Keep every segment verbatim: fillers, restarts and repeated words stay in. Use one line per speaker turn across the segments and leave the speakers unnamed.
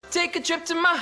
Take a trip to my...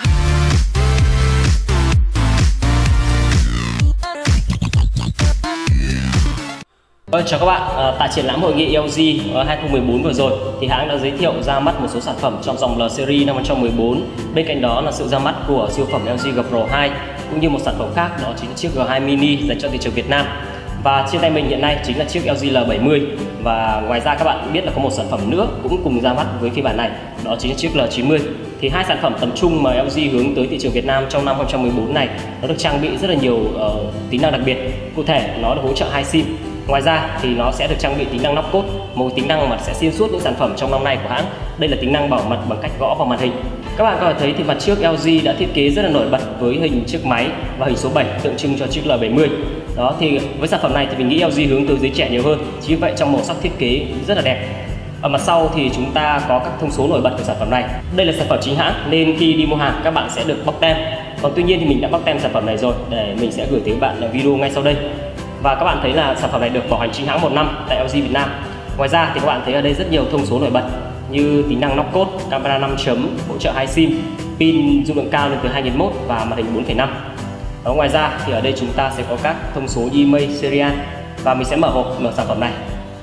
Vâng, chào các bạn. À, tại triển lãm hội nghị e lờ giê hai không một bốn vừa rồi thì hãng đã giới thiệu ra mắt một số sản phẩm trong dòng L series năm hai không một bốn. Bên cạnh đó là sự ra mắt của siêu phẩm e lờ giê G Pro hai cũng như một sản phẩm khác, đó chính là chiếc G hai Mini dành cho thị trường Việt Nam. Và trên tay mình hiện nay chính là chiếc e lờ giê L bảy mươi. Và ngoài ra các bạn biết là có một sản phẩm nữa cũng cùng ra mắt với phiên bản này, đó chính là chiếc L chín mươi. Thì hai sản phẩm tầm trung mà e lờ giê hướng tới thị trường Việt Nam trong năm hai không một bốn này nó được trang bị rất là nhiều uh, tính năng đặc biệt. Cụ thể nó được hỗ trợ hai sim. Ngoài ra thì nó sẽ được trang bị tính năng nắp cốt, một tính năng mà sẽ xuyên suốt những sản phẩm trong năm nay của hãng. Đây là tính năng bảo mật bằng cách gõ vào màn hình. Các bạn có thể thấy thì mặt trước e lờ giê đã thiết kế rất là nổi bật với hình chiếc máy và hình số bảy tượng trưng cho chiếc L bảy mươi. Đó thì với sản phẩm này thì mình nghĩ e lờ giê hướng tới giới trẻ nhiều hơn. Chính vì vậy trong màu sắc thiết kế rất là đẹp. Ở mặt sau thì chúng ta có các thông số nổi bật của sản phẩm này. Đây là sản phẩm chính hãng nên khi đi mua hàng các bạn sẽ được bóc tem. Còn tuy nhiên thì mình đã bóc tem sản phẩm này rồi để mình sẽ gửi tới các bạn video ngay sau đây. Và các bạn thấy là sản phẩm này được bảo hành chính hãng một năm tại e lờ giê Việt Nam. Ngoài ra thì các bạn thấy ở đây rất nhiều thông số nổi bật như tính năng nắp cốt, camera năm chấm, hỗ trợ hai sim, pin dung lượng cao lên tới hai nghìn mốt và màn hình bốn phẩy năm. Và ngoài ra thì ở đây chúng ta sẽ có các thông số i em e i serial và mình sẽ mở hộp mở sản phẩm này.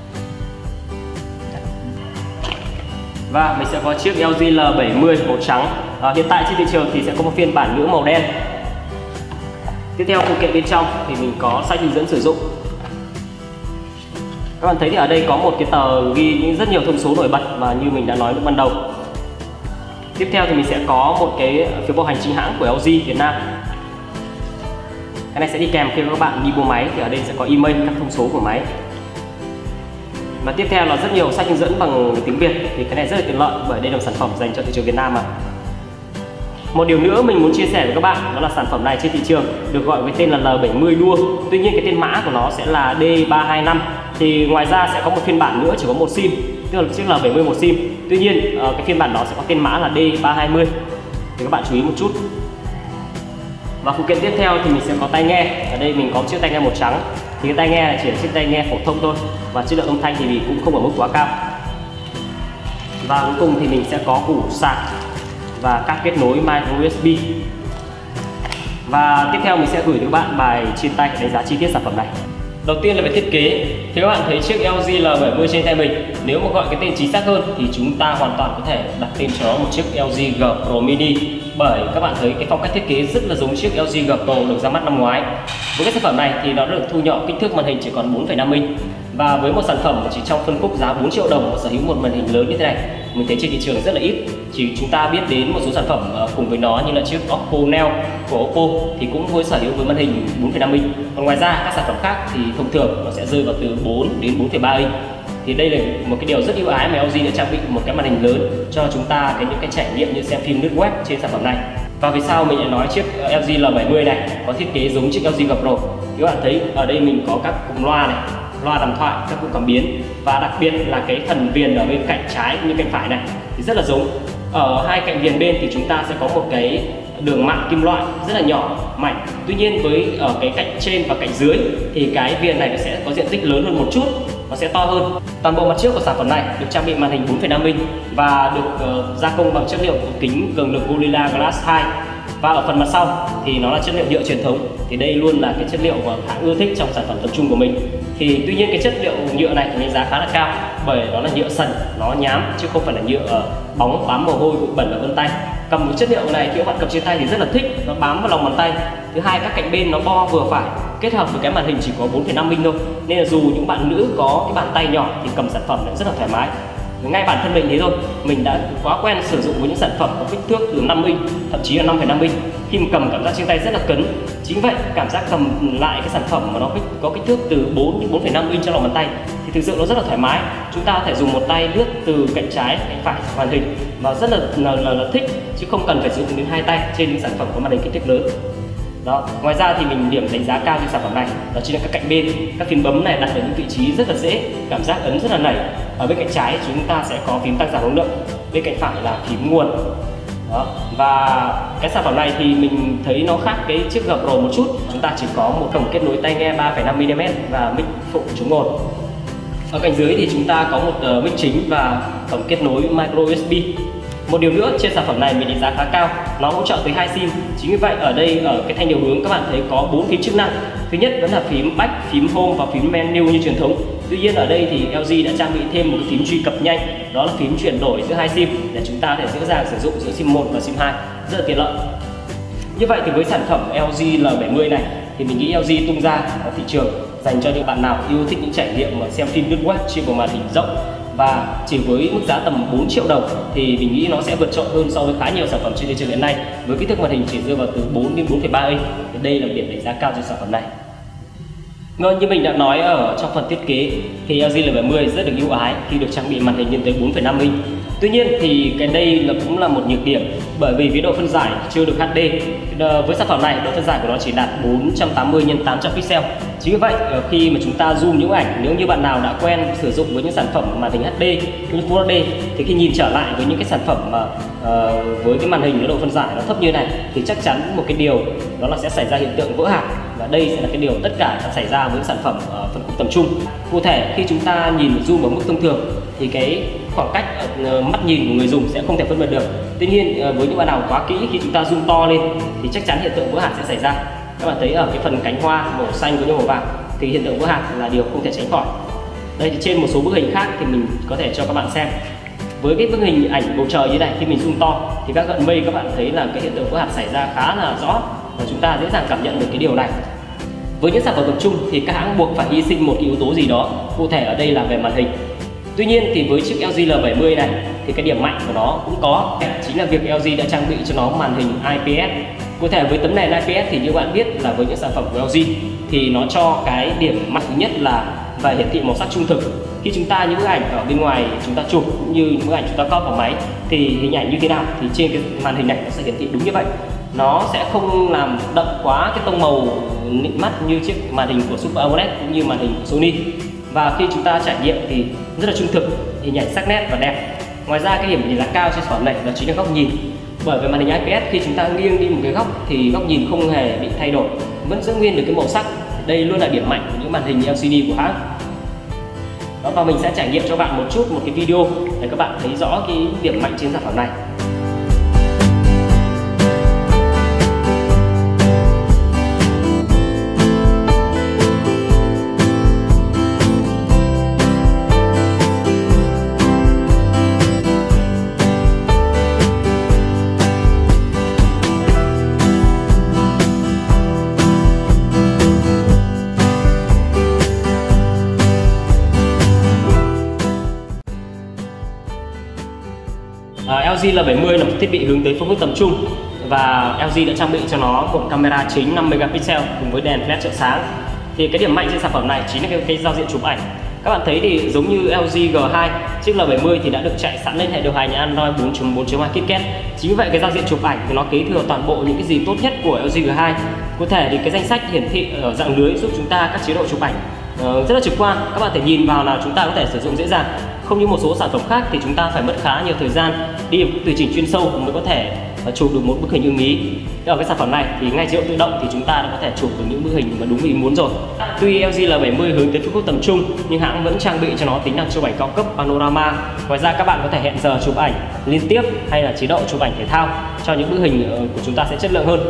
Và mình sẽ có chiếc e lờ giê L bảy mươi màu trắng. À, hiện tại trên thị trường thì sẽ có một phiên bản nữa màu đen. Tiếp theo phụ kiện bên trong thì mình có sách hướng dẫn sử dụng. Các bạn thấy thì ở đây có một cái tờ ghi những rất nhiều thông số nổi bật mà như mình đã nói lúc ban đầu. Tiếp theo thì mình sẽ có một cái phiếu bảo hành chính hãng của e lờ giê Việt Nam. Cái này sẽ đi kèm khi các bạn đi mua máy, thì ở đây sẽ có email các thông số của máy. Và tiếp theo là rất nhiều sách hướng dẫn bằng tiếng Việt, thì cái này rất là tiện lợi bởi đây là một sản phẩm dành cho thị trường Việt Nam mà. Một điều nữa mình muốn chia sẻ với các bạn đó là sản phẩm này trên thị trường được gọi với tên là L bảy mươi Duo. Tuy nhiên cái tên mã của nó sẽ là D ba hai năm. Thì ngoài ra sẽ có một phiên bản nữa chỉ có một sim, tức là chiếc L bảy mươi một sim. Tuy nhiên cái phiên bản đó sẽ có tên mã là D ba hai mươi. Thì các bạn chú ý một chút. Và phụ kiện tiếp theo thì mình sẽ có tai nghe. Ở đây mình có chiếc tai nghe màu trắng. Thì cái tai nghe này chỉ là chiếc tai nghe phổ thông thôi và chất lượng âm thanh thì cũng không ở mức quá cao. Và cuối cùng thì mình sẽ có củ sạc và các kết nối micro u ét bê. Và tiếp theo mình sẽ gửi đến các bạn bài trên tay đánh giá chi tiết sản phẩm này. Đầu tiên là về thiết kế. Thì các bạn thấy chiếc e lờ giê L bảy mươi trên tay mình, nếu mà gọi cái tên chính xác hơn thì chúng ta hoàn toàn có thể đặt tên cho nó một chiếc e lờ giê G Pro Mini. Bởi các bạn thấy cái phong cách thiết kế rất là giống chiếc e lờ giê G Pro được ra mắt năm ngoái. Với cái sản phẩm này thì nó được thu nhỏ kích thước màn hình chỉ còn bốn phẩy năm inch. Và với một sản phẩm chỉ trong phân khúc giá bốn triệu đồng mà sở hữu một màn hình lớn như thế này, mình thấy trên thị trường rất là ít. Chỉ chúng ta biết đến một số sản phẩm cùng với nó như là chiếc Oppo Neo của Oppo thì cũng với sở hữu với màn hình bốn phẩy năm inch. Còn ngoài ra các sản phẩm khác thì thông thường nó sẽ rơi vào từ bốn đến bốn phẩy ba inch. Thì đây là một cái điều rất ưu ái mà e lờ giê đã trang bị một cái màn hình lớn cho chúng ta cái những cái trải nghiệm như xem phim lướt web trên sản phẩm này. Và vì sao mình lại nói chiếc e lờ giê L bảy mươi này có thiết kế giống chiếc e lờ giê G Pro? Các bạn thấy ở đây mình có các cụm loa này, loa đàm thoại, các cụm cảm biến và đặc biệt là cái thần viền ở bên cạnh trái như cạnh phải này thì rất là giống. Ở hai cạnh viền bên thì chúng ta sẽ có một cái đường mặn kim loại rất là nhỏ mảnh. Tuy nhiên với ở cái cạnh trên và cạnh dưới thì cái viền này nó sẽ có diện tích lớn hơn một chút, nó sẽ to hơn. Toàn bộ mặt trước của sản phẩm này được trang bị màn hình bốn phẩy năm inch và được uh, gia công bằng chất liệu kính cường lực Gorilla Glass hai. Và ở phần mặt sau thì nó là chất liệu nhựa truyền thống. Thì đây luôn là cái chất liệu mà hãng ưa thích trong sản phẩm tập trung của mình. Thì tuy nhiên cái chất liệu nhựa này thì giá khá là cao bởi nó là nhựa sần, nó nhám chứ không phải là nhựa uh, bóng bám mồ hôi bụi bẩn vào vân tay. Cầm cái chất liệu này khi các bạn cầm trên tay thì rất là thích, nó bám vào lòng bàn tay. Thứ hai, các cạnh bên nó bo vừa phải, kết hợp với cái màn hình chỉ có bốn phẩy năm inch thôi, nên là dù những bạn nữ có cái bàn tay nhỏ thì cầm sản phẩm lại rất là thoải mái. Ngay bản thân mình thế thôi, mình đã quá quen sử dụng với những sản phẩm có kích thước từ năm inch, thậm chí là năm phẩy năm inch. Khi mà cầm cảm giác trên tay rất là cứng. Chính vậy, cảm giác cầm lại cái sản phẩm mà nó có kích thước từ bốn đến bốn phẩy năm inch trong lòng bàn tay thì thực sự nó rất là thoải mái. Chúng ta có thể dùng một tay lướt từ cạnh trái cạnh phải màn hình và rất là, là, là, là thích, chứ không cần phải dùng đến hai tay trên những sản phẩm có màn hình kích thước lớn. Đó. Ngoài ra thì mình điểm đánh giá cao cho sản phẩm này đó chính là các cạnh bên, các phím bấm này đặt ở những vị trí rất là dễ, cảm giác ấn rất là nảy. Ở bên cạnh trái chúng ta sẽ có phím tăng giảm hỗn lượng, bên cạnh phải là phím nguồn. Đó. Và cái sản phẩm này thì mình thấy nó khác cái chiếc G Pro một chút, chúng ta chỉ có một cổng kết nối tai nghe ba phẩy năm mi li mét và mic phụ chống ồn. Ở cạnh dưới thì chúng ta có một uh, mic chính và cổng kết nối micro u ét bê. Một điều nữa, trên sản phẩm này mình đánh giá khá cao, nó hỗ trợ tới hai sim. Chính vì vậy ở đây ở cái thanh điều hướng các bạn thấy có bốn phím chức năng. Thứ nhất vẫn là phím back, phím home và phím menu như truyền thống. Tuy nhiên ở đây thì lờ giê đã trang bị thêm một cái phím truy cập nhanh, đó là phím chuyển đổi giữa hai sim để chúng ta có thể dễ dàng sử dụng giữa sim một và sim hai, rất là tiện lợi. Như vậy thì với sản phẩm lờ giê L bảy mươi này thì mình nghĩ lờ giê tung ra ở thị trường dành cho những bạn nào yêu thích những trải nghiệm mà xem phim lướt web trên một màn hình rộng, và chỉ với mức giá tầm bốn triệu đồng thì mình nghĩ nó sẽ vượt trội hơn so với khá nhiều sản phẩm trên thị trường hiện nay, với kích thước màn hình chỉ rơi vào từ bốn đến bốn phẩy ba inch. Thì đây là điểm đánh giá cao cho sản phẩm này. Vâng, như mình đã nói ở trong phần thiết kế thì lờ giê L bảy mươi rất được ưu ái khi được trang bị màn hình lên tới bốn phẩy năm inch. Tuy nhiên thì cái đây là cũng là một nhược điểm, bởi vì cái độ phân giải chưa được hát đê. Với sản phẩm này độ phân giải của nó chỉ đạt bốn trăm tám mươi nhân tám trăm pixel. Chính vì vậy khi mà chúng ta zoom những ảnh, nếu như bạn nào đã quen sử dụng với những sản phẩm màn hình hát đê như Full hát đê thì khi nhìn trở lại với những cái sản phẩm mà uh, với cái màn hình cái độ phân giải nó thấp như này thì chắc chắn một cái điều đó là sẽ xảy ra hiện tượng vỡ hạt, và đây sẽ là cái điều tất cả đã xảy ra với sản phẩm uh, phân khúc tầm trung. Cụ thể khi chúng ta nhìn zoom ở mức thông thường thì cái khoảng cách uh, mắt nhìn của người dùng sẽ không thể phân biệt được. Tuy nhiên uh, với những bạn nào quá kỹ, khi chúng ta zoom to lên thì chắc chắn hiện tượng vỡ hạt sẽ xảy ra. Các bạn thấy ở cái phần cánh hoa màu xanh với màu vàng thì hiện tượng vỡ hạt là điều không thể tránh khỏi. Đây thì trên một số bức hình khác thì mình có thể cho các bạn xem. Với cái bức hình ảnh bầu trời như này, khi mình zoom to thì các gợn mây các bạn thấy là cái hiện tượng vỡ hạt xảy ra khá là rõ, và chúng ta dễ dàng cảm nhận được cái điều này. Với những sản phẩm tập trung thì các hãng buộc phải hy sinh một cái yếu tố gì đó, cụ thể ở đây là về màn hình. Tuy nhiên thì với chiếc lờ giê L bảy mươi này thì cái điểm mạnh của nó cũng có, chính là việc lờ giê đã trang bị cho nó màn hình i pê ét. Cụ thể với tấm nền i pê ét thì như bạn biết là với những sản phẩm của lờ giê thì nó cho cái điểm mạnh thứ nhất là về hiển thị màu sắc trung thực. Khi chúng ta những bức ảnh ở bên ngoài chúng ta chụp cũng như những bức ảnh chúng ta copy vào máy thì hình ảnh như thế nào thì trên cái màn hình này nó sẽ hiển thị đúng như vậy. Nó sẽ không làm đậm quá cái tông màu nịnh mắt như chiếc màn hình của Super a mô led cũng như màn hình của Sony. Và khi chúng ta trải nghiệm thì rất là trung thực, hình ảnh sắc nét và đẹp. Ngoài ra cái điểm đánh giá cao trên sản phẩm này đó chính là góc nhìn. Bởi vì màn hình i pê ét khi chúng ta nghiêng đi một cái góc thì góc nhìn không hề bị thay đổi, vẫn giữ nguyên được cái màu sắc. Đây luôn là điểm mạnh của những màn hình lờ xê đê của hãng. Đó, và mình sẽ trải nghiệm cho bạn một chút một cái video để các bạn thấy rõ cái điểm mạnh trên sản phẩm này. À, lờ giê L bảy mươi là một thiết bị hướng tới phân khúc tầm trung, và lờ giê đã trang bị cho nó một camera chính năm megapixel cùng với đèn flash trợ sáng. Thì cái điểm mạnh trên sản phẩm này chính là cái, cái giao diện chụp ảnh. Các bạn thấy thì giống như lờ giê G hai, chiếc L bảy mươi thì đã được chạy sẵn lên hệ điều hành Android bốn chấm bốn chấm hai KitKat. Chính vì vậy cái giao diện chụp ảnh thì nó kế thừa toàn bộ những cái gì tốt nhất của lờ giê G hai. Cụ thể thì cái danh sách hiển thị ở dạng lưới giúp chúng ta các chế độ chụp ảnh uh, rất là trực quan. Các bạn thể nhìn vào là chúng ta có thể sử dụng dễ dàng. Không như một số sản phẩm khác thì chúng ta phải mất khá nhiều thời gian đi tùy chỉnh chuyên sâu mới có thể chụp được một bức hình ưng ý. Ở cái sản phẩm này thì ngay chế độ tự động thì chúng ta đã có thể chụp được những bức hình mà đúng ý muốn rồi. Tuy lờ giê L bảy mươi hướng tới phân khúc tầm trung nhưng hãng vẫn trang bị cho nó tính năng chụp ảnh cao cấp panorama. Ngoài ra các bạn có thể hẹn giờ chụp ảnh liên tiếp hay là chế độ chụp ảnh thể thao cho những bức hình của chúng ta sẽ chất lượng hơn.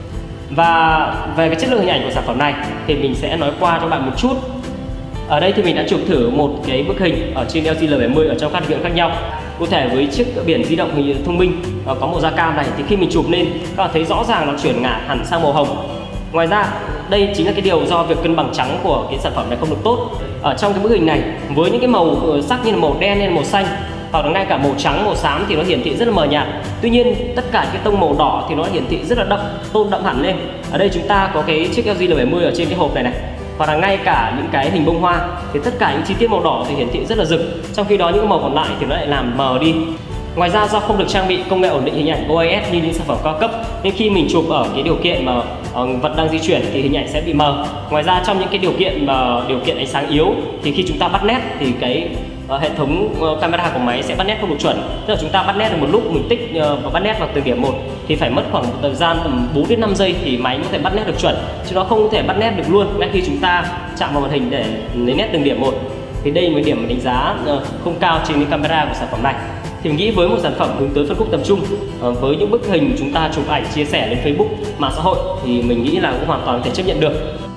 Và về cái chất lượng hình ảnh của sản phẩm này thì mình sẽ nói qua cho bạn một chút. Ở đây thì mình đã chụp thử một cái bức hình ở trên lờ giê L bảy mươi ở trong các điều kiện khác nhau. Cụ thể với chiếc biển di động hình thông minh có màu da cam này thì khi mình chụp lên các bạn thấy rõ ràng nó chuyển ngả hẳn sang màu hồng. Ngoài ra đây chính là cái điều do việc cân bằng trắng của cái sản phẩm này không được tốt. Ở trong cái bức hình này với những cái màu sắc như là màu đen hay màu xanh hoặc là ngay cả màu trắng, màu xám thì nó hiển thị rất là mờ nhạt. Tuy nhiên tất cả cái tông màu đỏ thì nó hiển thị rất là đậm, tôn đậm hẳn lên. Ở đây chúng ta có cái chiếc lờ giê L bảy mươi ở trên cái hộp này này, hoặc là ngay cả những cái hình bông hoa thì tất cả những chi tiết màu đỏ thì hiển thị rất là rực, trong khi đó những màu còn lại thì nó lại làm mờ đi. Ngoài ra do không được trang bị công nghệ ổn định hình ảnh o i ét như những sản phẩm cao cấp nên khi mình chụp ở cái điều kiện mà vật đang di chuyển thì hình ảnh sẽ bị mờ. Ngoài ra trong những cái điều kiện mà điều kiện ánh sáng yếu thì khi chúng ta bắt nét thì cái uh, hệ thống uh, camera của máy sẽ bắt nét không được chuẩn. Tức là chúng ta bắt nét được một lúc mình tích uh, và bắt nét vào từng điểm một thì phải mất khoảng một thời gian tầm bốn đến năm giây thì máy có thể bắt nét được chuẩn, chứ nó không thể bắt nét được luôn ngay khi chúng ta chạm vào màn hình để lấy nét từng điểm một. Thì đây là một điểm đánh giá uh, không cao trên cái camera của sản phẩm này. Thì mình nghĩ với một sản phẩm hướng tới phân khúc tầm trung, với những bức hình chúng ta chụp ảnh chia sẻ lên Facebook, mạng xã hội thì mình nghĩ là cũng hoàn toàn có thể chấp nhận được.